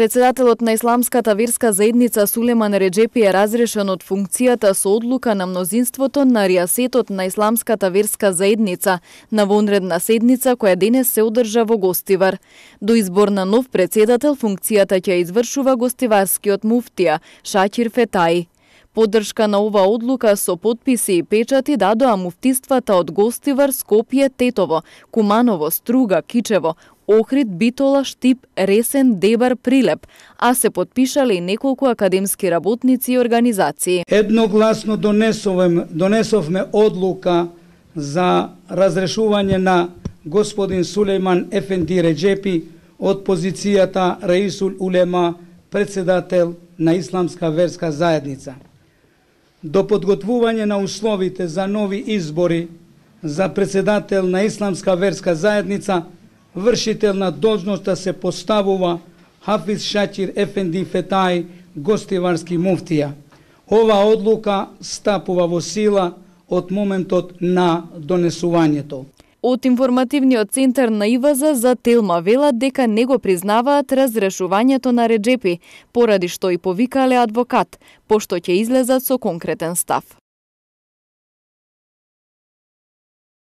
Председателот на Исламската верска заедница Сулеман Реджепи е разрешен од функцијата со одлука на мнозинството на ријасетот на Исламската верска заедница на вонредна седница која денес се одржа во Гостивар. До избор на нов председател функцијата ќе извршува гостиварскиот муфтија Шакир Фетаи. Поддршка на ова одлука со потписи и печати дадоа муфтиствата од Гостивар, Скопје, Тетово, Куманово, Струга, Кичево, Охрид, Битола, Штип, Ресен, Дебар, Прилеп, а се потпишале и неколку академски работници и организации. Едногласно донесовме одлука за разрешување на господин Сулейман Ефенди Реджепи од позицијата Раисул Улема, председател на Исламска верска заедница. До подготвување на условите за нови избори за председател на Исламска верска заедница, вршител на должноста се поставува Хафиз Шакир Ефенди Фетаи, гостиварски муфтија. Ова одлука стапува во сила од моментот на донесувањето. Од информативниот центар на ИВЗ за Телма велат дека не го признаваат разрешувањето на Реджепи, поради што и повикале адвокат, пошто ќе излезат со конкретен став.